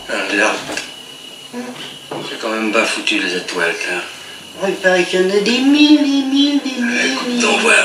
Là, c'est quand même pas foutu les étoiles, hein. Oh, il paraît qu'il y en a des mille, des mille, des mille. Écoute, donc voilà.